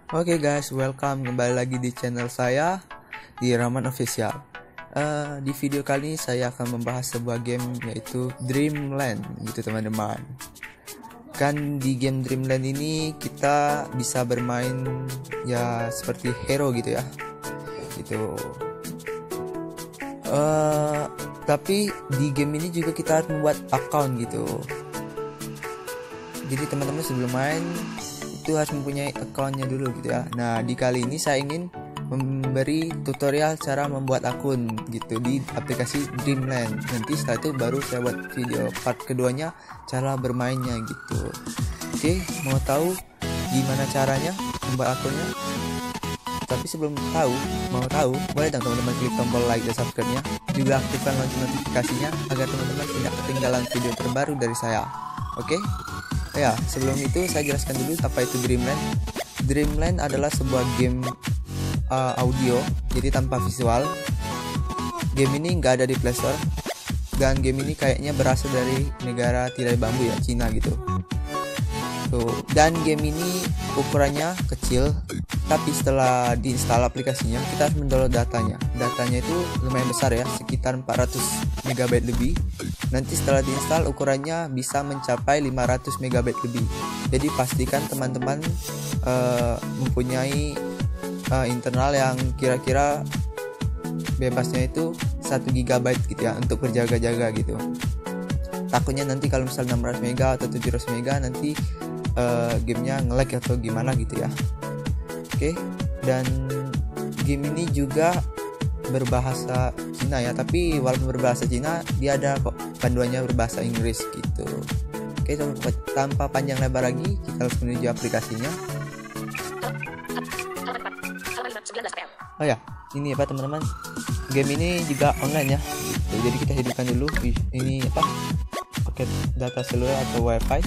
Oke guys, welcome kembali lagi di channel saya di Rahman Official. Di video kali ini saya akan membahas sebuah game yaitu Dreamland gitu teman-teman. Kan di game Dreamland ini kita bisa bermain ya seperti hero gitu ya. Gitu. Tapi di game ini juga kita harus membuat account gitu. Jadi teman-teman sebelum main itu harus mempunyai accountnya dulu gitu ya. Nah di kali ini saya ingin memberi tutorial cara membuat akun gitu di aplikasi Dreamland. Nanti setelah itu baru saya buat video part keduanya cara bermainnya gitu. Oke, mau tahu gimana caranya membuat akunnya? Tapi sebelum mau tahu, boleh dong teman-teman klik tombol like dan subscribe-nya, juga aktifkan lonceng notifikasinya agar teman-teman tidak ketinggalan video terbaru dari saya. Oke? Ya, sebelum itu saya jelaskan dulu apa itu Dreamland. Dreamland adalah sebuah game audio, jadi tanpa visual. Game ini nggak ada di Play Store, dan game ini kayaknya berasal dari negara tirai bambu ya, Cina gitu. Tuh, dan game ini ukurannya kecil, tapi setelah diinstal aplikasinya kita harus mendownload datanya. Datanya itu lumayan besar ya, sekitar 400 MB lebih. Nanti setelah diinstal ukurannya bisa mencapai 500 MB lebih. Jadi pastikan teman-teman mempunyai internal yang kira-kira bebasnya itu 1 GB gitu ya, untuk berjaga-jaga gitu. Takutnya nanti kalau misalnya 600 MB atau 700 MB nanti gamenya nge-lag atau gimana gitu ya. Oke, dan game ini juga berbahasa Cina ya, tapi walaupun berbahasa Cina dia ada kok panduannya berbahasa Inggris gitu. Oke, tanpa panjang lebar lagi kita harus menuju aplikasinya. Oh ya, ini apa teman-teman, game ini juga online ya gitu. Jadi kita hidupkan dulu ini apa, paket data seluler atau wifi.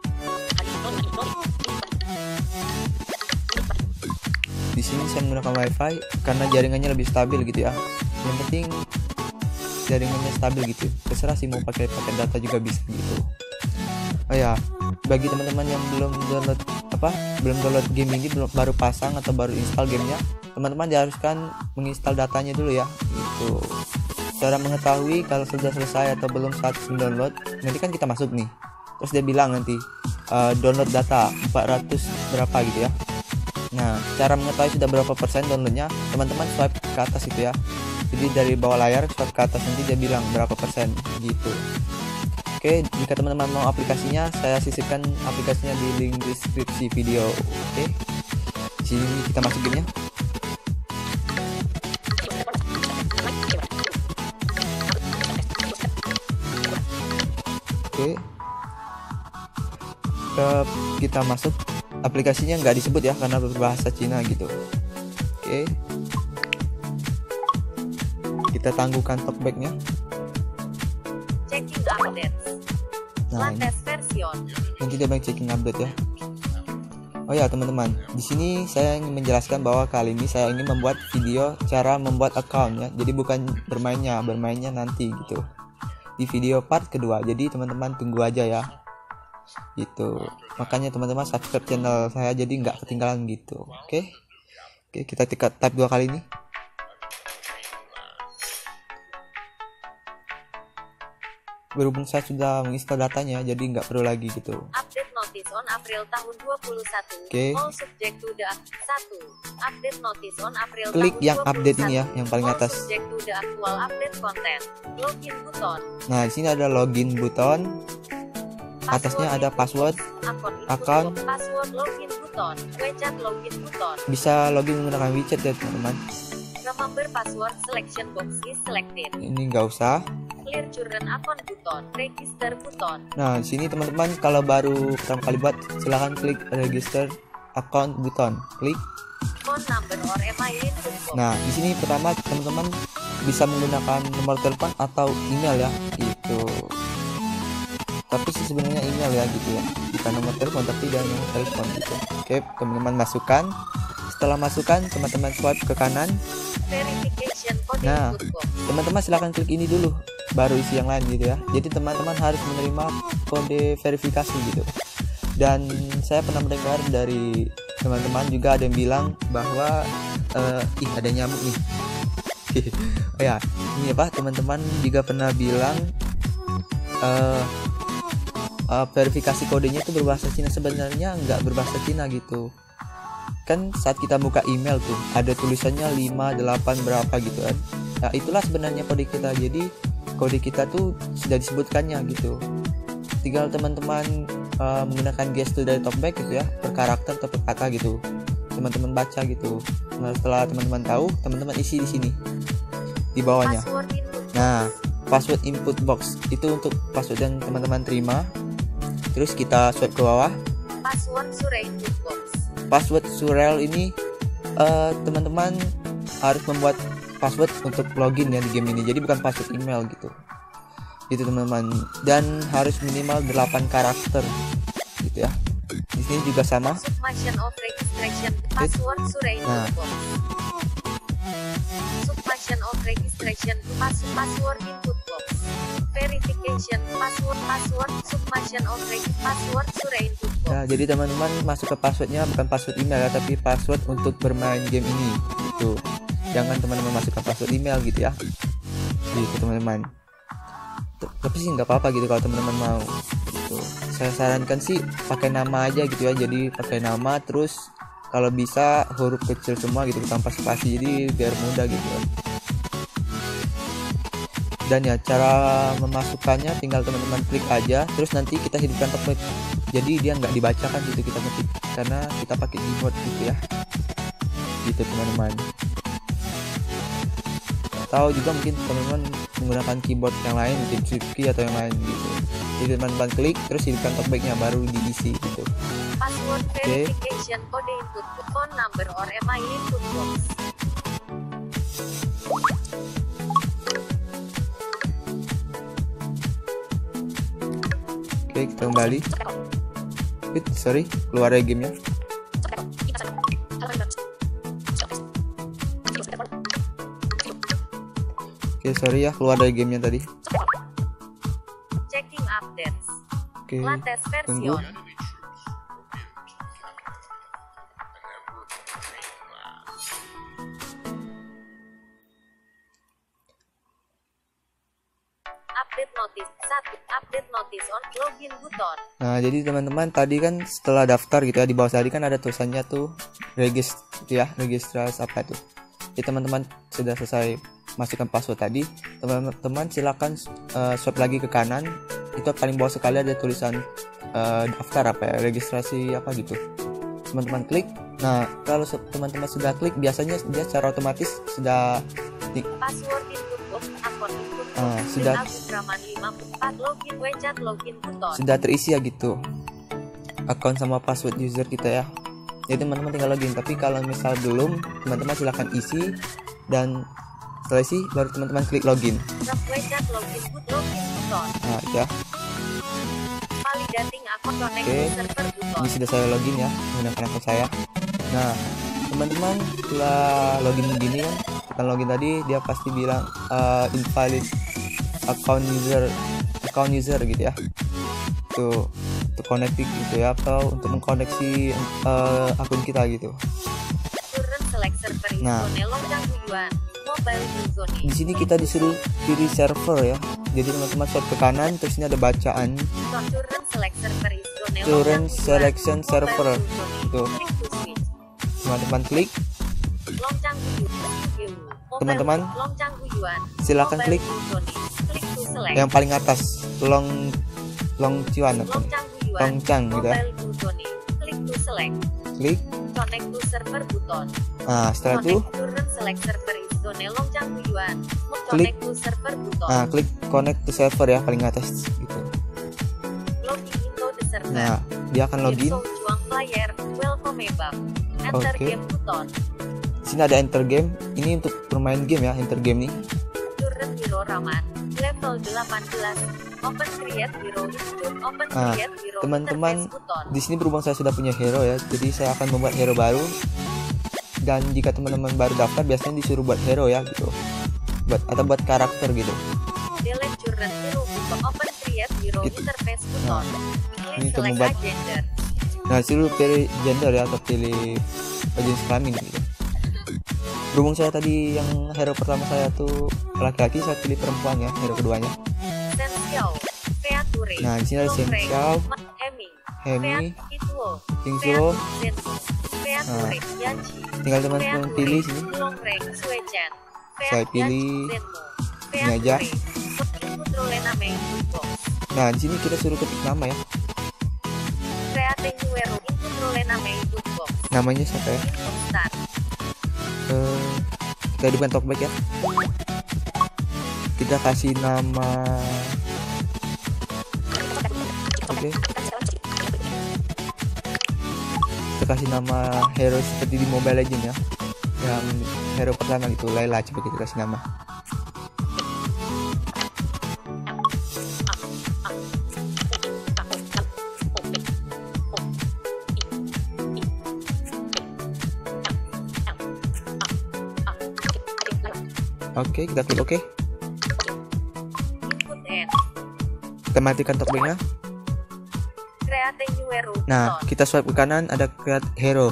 Di sini saya menggunakan wifi karena jaringannya lebih stabil gitu ya. Yang penting jaringannya stabil gitu. Terserah sih mau pakai paket data juga bisa gitu. Oh ya, bagi teman-teman yang belum download game ini, baru pasang atau baru install gamenya, teman-teman diharuskan menginstal datanya dulu ya gitu. Cara mengetahui kalau sudah selesai atau belum saat mendownload, nanti kan kita masuk nih, terus dia bilang nanti download data 400 berapa gitu ya. Nah, cara mengetahui sudah berapa persen downloadnya, teman-teman swipe ke atas itu ya. Jadi dari bawah layar swipe ke atas, nanti dia bilang berapa persen gitu. Oke, jika teman-teman mau aplikasinya, saya sisipkan aplikasinya di link deskripsi video. Oke, di sini kita masukinnya. Oke, kita masuk. Aplikasinya nggak disebut ya karena berbahasa Cina gitu. Oke, kita tangguhkan talkbacknya. Checking updates. Nah, Latest version. nanti dia bilang checking update ya. Oh ya teman-teman, di sini saya ingin menjelaskan bahwa kali ini saya ingin membuat video cara membuat account ya. Jadi bukan bermainnya nanti gitu di video part kedua. Jadi teman-teman tunggu aja ya gitu. Makanya teman-teman subscribe channel saya jadi nggak ketinggalan gitu. Oke, kita type 2 kali ini. Berhubung saya sudah menginstal datanya, jadi nggak perlu lagi gitu. Update notice on April tahun 21. Oke. All subject to the 1. Update notice on April Klik tahun yang 21. update ini ya, yang paling All atas. subject to the actual update content. Login button. Nah, di sini ada login button. Atasnya ada password, account. Password login button. WeChat login button. Bisa login menggunakan WeChat ya teman-teman. Remember password selection box is selected. Ini nggak usah. Clear current account button. Register button. Nah, di sini teman-teman kalau baru pertama kali buat, silahkan klik register account button. Klik. Phone number or MIN info. Nah, di sini pertama teman-teman bisa menggunakan nomor telepon atau email ya, gitu. Tapi sih sebenarnya email ya gitu ya, bukan nomor telepon tapi dan nomor telepon gitu. Oke, teman-teman masukkan. Setelah masukkan, teman-teman swipe ke kanan. Verification code Nah, input box. teman-teman silahkan klik ini dulu, baru isi yang lain gitu ya. Jadi teman-teman harus menerima kode verifikasi gitu. Dan saya pernah mendengar dari teman-teman juga ada yang bilang bahwa ada nyamuk nih. Oh ya, ini apa, teman-teman juga pernah bilang verifikasi kodenya itu berbahasa Cina. Sebenarnya nggak berbahasa Cina gitu kan. Saat kita buka email tuh ada tulisannya 58 berapa gitu kan. Nah itulah sebenarnya kode kita. Jadi kode kita tuh sudah disebutkannya gitu. Tinggal teman-teman menggunakan gestur dari talkback gitu ya, per karakter atau per kata gitu, teman-teman baca gitu. Nah setelah teman-teman tahu, teman-teman isi di sini di bawahnya. Nah password input box itu untuk password yang teman-teman terima. Terus kita swipe ke bawah. Password Surel input box. Password Surel ini teman-teman harus membuat password untuk login ya di game ini. Jadi bukan password email gitu. Gitu teman-teman. Dan harus minimal 8 karakter gitu ya. Di sini juga sama. Submission of registration. Password Surel input box. Submission of registration. Password input box. Verification password submission of password Surel input box. Nah, jadi teman-teman masuk ke passwordnya bukan password email ya, tapi password untuk bermain game ini gitu. Jangan teman-teman masukkan password email gitu ya. Gitu teman-teman. Tapi sih nggak apa-apa gitu kalau teman-teman mau gitu. Saya sarankan sih pakai nama aja gitu ya. Jadi pakai nama, terus kalau bisa huruf kecil semua gitu tanpa spasi, jadi biar mudah gitu. Dan ya cara memasukkannya tinggal teman-teman klik aja, terus nanti kita hidupkan talkback. Jadi dia nggak dibacakan gitu kita ketik, karena kita pakai keyboard gitu ya. Gitu teman-teman. Tahu juga mungkin teman-teman menggunakan keyboard yang lain, mungkin shift key atau yang lain gitu. Jadi teman-teman klik terus hidupkan talkbacknya baru diisi gitu. Password verification kode input phone number or email input box. Oke, kita kembali. Sorry, keluar dari gamenya. Oke, sorry ya, keluar dari gamenya tadi. Checking updates. Oke, Latest tunggu. version. Update notice 1. Update notice on login button. Nah, jadi teman-teman tadi kan setelah daftar gitu ya, di bawah tadi kan ada tulisannya tuh registrasi apa itu. Jadi teman-teman sudah selesai masukkan password tadi, teman-teman silakan swipe lagi ke kanan. Itu paling bawah sekali ada tulisan daftar apa ya, registrasi apa gitu. Teman-teman klik. Nah, kalau teman-teman sudah klik, biasanya dia secara otomatis sudah Password input box akun input box. sudah Agustraman 54 login WeChat login button. sudah terisi ya gitu akun sama password user kita ya. Jadi teman-teman tinggal login. Tapi kalau misal belum, teman-teman silahkan isi, dan setelah isi baru teman-teman klik login. WeChat login button. Nah ya, Validating akun connect Oke. to server button. ini sudah saya login ya menggunakan akun saya. Nah teman-teman setelah login begini kan, tekan login tadi dia pasti bilang invalid account user gitu ya. Tuh, untuk connecting gitu ya, atau untuk mengkoneksi akun kita gitu. Current select server Nah. zone lonjang tujuan mobile zone. Di sini kita disuruh pilih server ya. Jadi teman-teman swipe ke kanan, terus ini ada bacaan. Current select server zone Current lonjang tujuan, selection mobile server. zone. Tuh. Klik to switch. Teman-teman klik, Lonjang tujuan. Mobile Teman-teman, lonjang tujuan. silakan Mobile klik zone. Klik to select. yang paling atas, long cuan apa? Lonjang tujuan. Longcang gitu ya. Mobile zone. Klik to select. Klik. Connect to server button. Nah, setelah itu Connect current select server zone lonjang tujuan. Klik. Connect to server button. nah klik connect to server ya paling atas gitu. Login into the server. Nah, dia akan login. Info Juang player. Welcome back. Enter Oke. game button. Di sini ada enter game. Ini untuk bermain game ya, enter game nih. Current hero Raman. Level 18. Open create hero institute. Open Nah, create hero teman-teman, interface button. Di sini berhubung saya sudah punya hero ya, jadi saya akan membuat hero baru. Dan jika teman-teman baru daftar, biasanya disuruh buat hero ya gitu. Buat karakter gitu. Delete current hero button. Open create hero Gitu. interface Nah, button. ini Please untuk select membuat a gender. Nah disuruh pilih gender ya, atau pilih jenis kelamin gitu. Berhubung saya tadi yang hero pertama saya tuh laki-laki, saya pilih perempuan ya, hero keduanya. Nah di sini ada Shen Xiao, Hemi, Jingzuo. Nah tinggal teman-teman pilih sini. Saya pilih ini aja. Nah di sini kita suruh ketik nama ya. Namanya siapa ya? Kita hidupkan talkback ya. Kita kasih nama. Oke. Kita kasih nama hero seperti di Mobile Legends ya. Yang hero pertama gitu, Layla. Coba kita kasih nama. Oke, kita klik oke. Kita matikan talkbacknya. Nah, kita swipe ke kanan, ada create hero.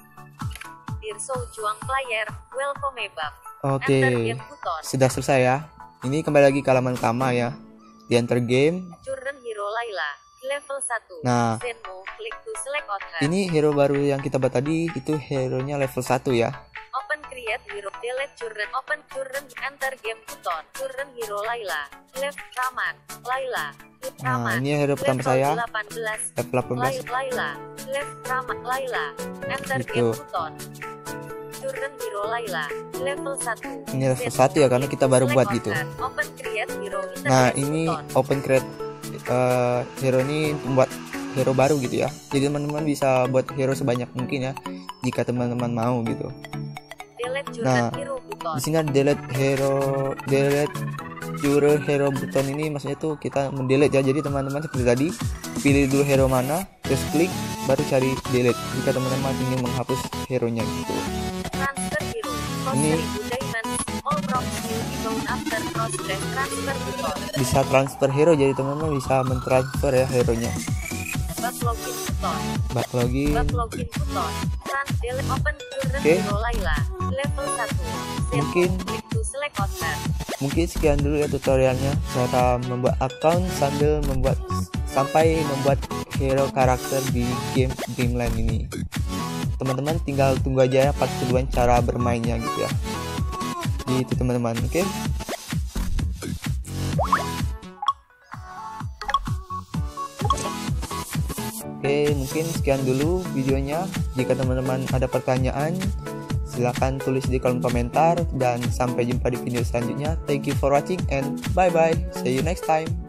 Oke, sudah selesai ya. Ini kembali lagi ke halaman utama ya. Di enter game. Nah, ini hero baru yang kita buat tadi, itu hero-nya level 1 ya. Open create hero, delete children, open children, enter game button, children hero Layla, left Rahman, Layla, Nah, ini hero pertama saya, level 18. Layla, left Rahman, Layla, enter game button, children hero Layla, level 1. Ini level 1 ya, karena kita baru buat gitu. Open create hero, nah, ini open create hero ini membuat hero baru gitu ya. Jadi teman-teman bisa buat hero sebanyak mungkin ya, jika teman-teman mau gitu. Nah, di sini ada delete juror hero button ini, maksudnya tuh kita mendelete ya. Jadi teman-teman seperti tadi, pilih dulu hero mana, terus klik, baru cari delete jika teman-teman ingin menghapus hero-nya gitu. Ini bisa transfer hero, jadi teman-teman bisa mentransfer ya hero-nya. Backlogin button. Oke. Mungkin sekian dulu ya tutorialnya, cara membuat account sampai membuat hero karakter di game Dreamland ini. Teman-teman tinggal tunggu aja ya part kedua cara bermainnya gitu ya. Gitu teman-teman, oke. Oke, mungkin sekian dulu videonya. Jika teman-teman ada pertanyaan, silahkan tulis di kolom komentar. Dan sampai jumpa di video selanjutnya. Thank you for watching and bye-bye. See you next time.